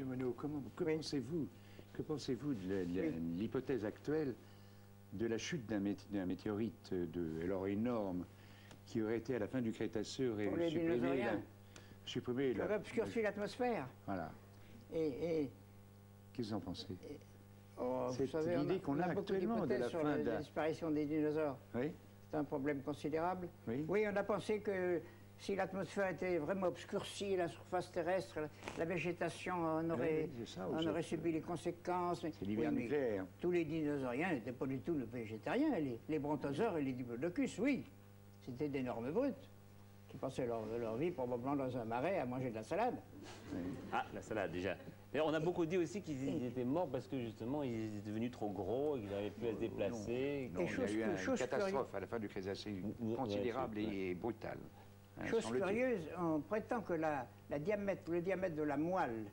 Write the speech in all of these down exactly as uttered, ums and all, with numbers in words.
Monsieur Monod, comment, que Oui. pensez-vous que pensez-vous de l'hypothèse actuelle de la chute d'un mét météorite de, alors énorme qui aurait été à la fin du Crétacé, aurait Pour les supprimé la, dinosauriens. supprimé Qui la, aurait obscurci l'atmosphère. Voilà. Et, et Qu'est-ce que vous en pensez? oh, vous C'est savez, on a, l'idée qu'on on a a beaucoup actuellement de d'hypothèses la sur fin la, de la- la disparition des dinosaures. Oui. C'est un problème considérable. Oui. Oui, on a pensé que si l'atmosphère était vraiment obscurcie, la surface terrestre, la, la végétation en aurait, Oui, c'est ça, en sauf aurait que- subi les conséquences. C'est l'hiver Oui, mais nucléaire. tous les dinosauriens n'étaient pas du tout le végétariens. Les, les brontosaures et les diplodocus, oui. C'était d'énormes brutes qui passaient leur, leur vie probablement dans un marais à manger de la salade. Ah, la salade, déjà. D'ailleurs, on a beaucoup dit aussi qu'ils étaient morts parce que, justement, ils étaient devenus trop gros et qu'ils n'arrivaient plus à se déplacer. Non, Et il y a chose- eu une chose catastrophe curieuse- à la fin du Crétacé ouais, considérable ouais. et brutale. Hein, Chose semble-t-il. curieuse, on prétend que la, la diamètre, le diamètre de la moelle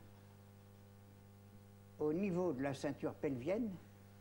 au niveau de la ceinture pelvienne,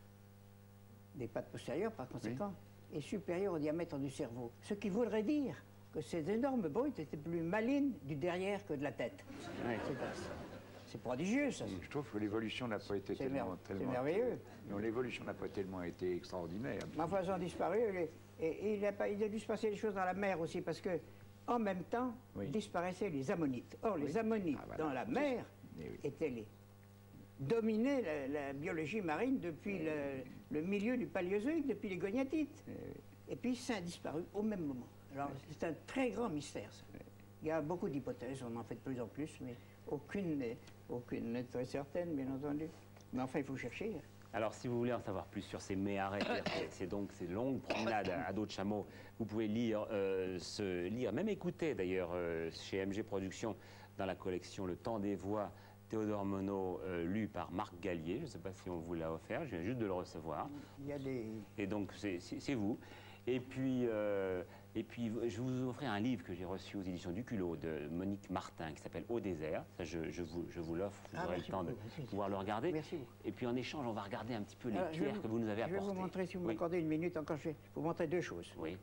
des pattes postérieures par conséquent, est supérieur au diamètre du cerveau. Ce qui voudrait dire que ces énormes brutes étaient plus malines du derrière que de la tête. Ouais. C'est- C'est prodigieux, ça. Je trouve que l'évolution n'a pas été C'est tellement... mer- c'est tellement merveilleux. Non, l'évolution n'a pas tellement été extraordinaire. Mais enfin, ils ont disparu. Et, et il, a pas, il a dû se passer des choses dans la mer aussi, parce que en même temps, Oui. disparaissaient les ammonites. Or, les ammonites Ah, voilà. dans la mer Eh oui. étaient les dominaient la, la biologie marine depuis le, le milieu du Paléozoïque, depuis les goniatites. Et puis ça a disparu au même moment. Alors c'est un très grand mystère, ça. Il y a beaucoup d'hypothèses, on en fait de plus en plus, mais aucune n'est aucune n'est très certaine, bien entendu. Mais enfin, il faut chercher. Alors, si vous voulez en savoir plus sur ces méharais, c'est donc ces longues promenades à, à dos de chameau, vous pouvez lire, euh, ce, lire, même écouter d'ailleurs euh, chez M G Productions dans la collection Le Temps des Voix, Théodore Monod, euh, lu par Marc Gallier. Je ne sais pas si on vous l'a offert, je viens juste de le recevoir. Il y a des... Et donc, c'est c'est- c'est vous. Et puis, euh, et puis, je vous offrir un livre que j'ai reçu aux éditions du Culot de Monique Martin qui s'appelle Au désert. Ça, je, je vous, je vous l'offre, vous Ah, aurez le merci temps de beaucoup, merci. pouvoir le regarder. Merci beaucoup. Et puis, en échange, on va regarder un petit peu les Alors, je vais pierres que vous nous avez Je vais apportées. vous montrer, si vous Oui. m'accordez une minute encore, je vais vous montrer deux choses. Oui.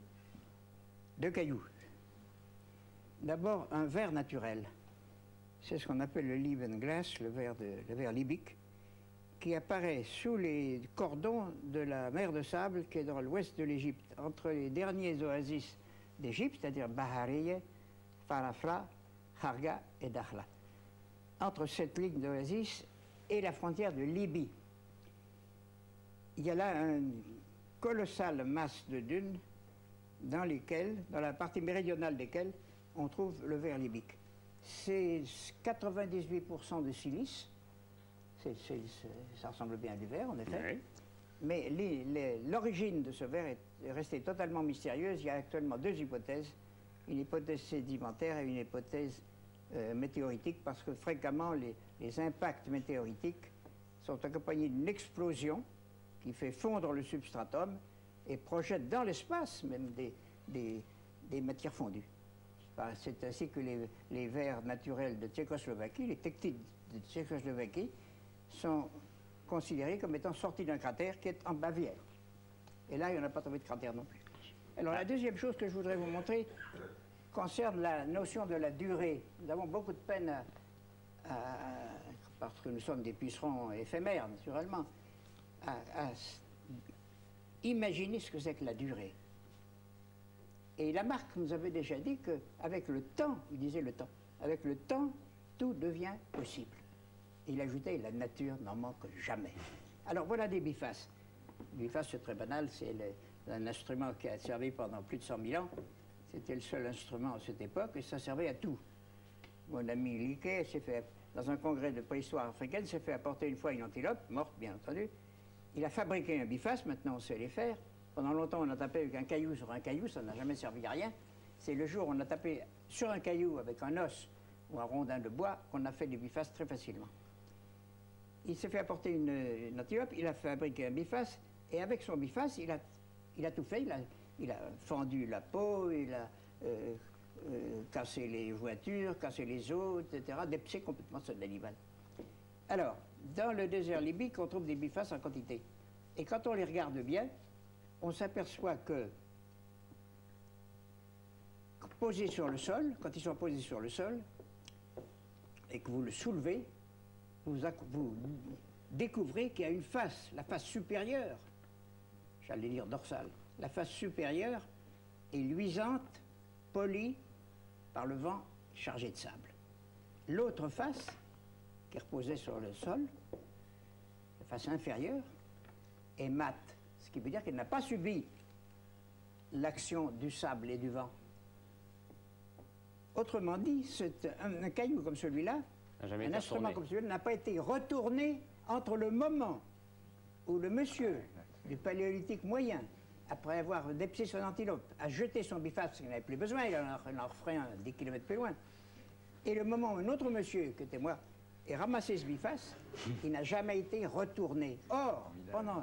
Deux cailloux. D'abord, un verre naturel. C'est ce qu'on appelle le Liebenglas, le verre, de, le verre libique, qui apparaît sous les cordons de la mer de sable qui est dans l'ouest de l'Égypte, entre les derniers oasis d'Égypte, c'est-à-dire Bahariye, Farafra, Kharga et Dakhla. Entre cette ligne d'oasis et la frontière de Libye. Il y a là une colossale masse de dunes dans lesquelles, dans la partie méridionale desquelles, on trouve le verre libique. C'est quatre-vingt-dix-huit pour cent de silice. C'est- c'est- c'est- ça ressemble bien à du verre, en effet. Oui. Mais les- les- l'origine de ce verre est est restée totalement mystérieuse. Il y a actuellement deux hypothèses. Une hypothèse sédimentaire et une hypothèse euh, météoritique, parce que fréquemment, les, les impacts météoritiques sont accompagnés d'une explosion qui fait fondre le substratum et projette dans l'espace même des, des, des matières fondues. Bah, c'est ainsi que les, les vers naturels de Tchécoslovaquie, les tectites de Tchécoslovaquie, sont considérés comme étant sortis d'un cratère qui est en Bavière. Et là, il n'y en a pas trouvé de cratère non plus. Alors la deuxième chose que je voudrais vous montrer concerne la notion de la durée. Nous avons beaucoup de peine à, à- parce que nous sommes des pucerons éphémères, naturellement, à, à s- imaginer ce que c'est que la durée. Et Lamarck nous avait déjà dit qu'avec le temps, il disait le temps, avec le temps, tout devient possible. Il ajoutait, la nature n'en manque jamais. Alors voilà des bifaces. Le biface, c'est très banal, c'est le- un instrument qui a servi pendant plus de cent mille ans. C'était le seul instrument à cette époque et ça servait à tout. Mon ami Liquet s'est fait, dans un congrès de préhistoire africaine, s'est fait apporter une fois une antilope, morte bien entendu. Il a fabriqué un biface, maintenant on sait les faire. Pendant longtemps, on a tapé avec un caillou sur un caillou, ça n'a jamais servi à rien. C'est le jour où on a tapé sur un caillou avec un os ou un rondin de bois qu'on a fait des bifaces très facilement. Il s'est fait apporter une, une antilope, il a fabriqué un biface, et avec son biface, il a, il a tout fait. Il a, il a fendu la peau, il a euh, euh, cassé les jointures, cassé les os, et cetera, dépecé complètement son animal. Alors, dans le désert libique, on trouve des bifaces en quantité. Et quand on les regarde bien, on s'aperçoit que, posés sur le sol, quand ils sont posés sur le sol, et que vous le soulevez, vous, vous découvrez qu'il y a une face, la face supérieure, j'allais dire dorsale, la face supérieure est luisante, polie par le vent chargé de sable. L'autre face, qui reposait sur le sol, la face inférieure, est mate, ce qui veut dire qu'elle n'a pas subi l'action du sable et du vent. Autrement dit, un, un caillou comme celui-là, un instrument comme celui-là, n'a pas été retourné entre le moment où le monsieur du paléolithique moyen, après avoir dépecé son antilope, a jeté son biface, parce qu'il n'avait plus besoin, il en, en referait un dix kilomètres plus loin, et le moment où un autre monsieur, qui était moi, ait ramassé ce biface, il n'a jamais été retourné. Or, pendant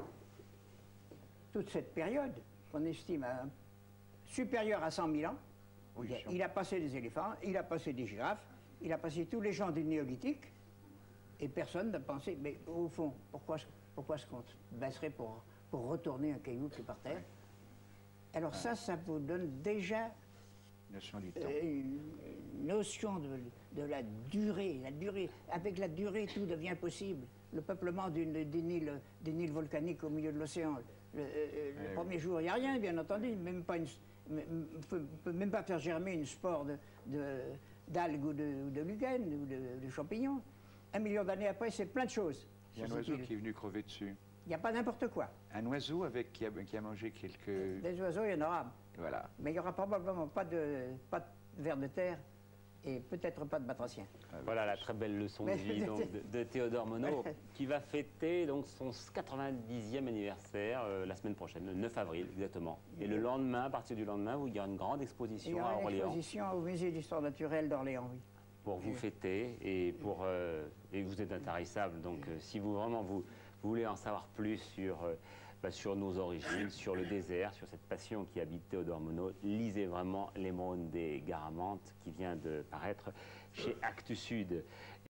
toute cette période, qu'on estime à, supérieure à cent mille ans, oui, il, a, il a passé des éléphants, il a passé des girafes, il a passé tous les gens du néolithique, et personne n'a pensé, mais au fond, pourquoi, pourquoi est-ce qu'on se baisserait pour, pour retourner un caillou qui est par terre? Alors ah. ça, ça vous donne déjà notion du temps. Euh, une, une notion de, de la durée. La durée. Avec la durée, tout devient possible. Le peuplement d'une île, d'une île volcanique au milieu de l'océan. Le, euh, le premier jour, il n'y a rien, bien entendu, même pas une, on ne peut même pas faire germer une spore de, de, d'algues ou de, ou de lichen ou de, de champignons. Un million d'années après, c'est plein de choses. Il y a un oiseau qui est venu crever dessus. Il n'y a pas n'importe quoi. Un oiseau avec, qui, a, qui a mangé quelques... Des oiseaux, il y en aura. Voilà. Mais il n'y aura probablement pas de, pas de vers de terre et peut-être pas de batraciens. Voilà la très belle leçon de vie donc, de, de Théodore Monod, qui va fêter donc son quatre-vingt-dixième anniversaire euh, la semaine prochaine, le neuf avril exactement. Et le lendemain, à partir du lendemain, il y aura une grande exposition à Orléans. Il y aura une exposition au musée d'histoire naturelle d'Orléans, oui. Pour vous fêter et pour euh, et vous êtes intarissable. Donc euh, si vous vraiment vous, vous voulez en savoir plus sur euh, bah, sur nos origines, sur le désert, sur cette passion qui habite Théodore Monod, lisez vraiment L'émone des Garamantes qui vient de paraître chez Actes Sud.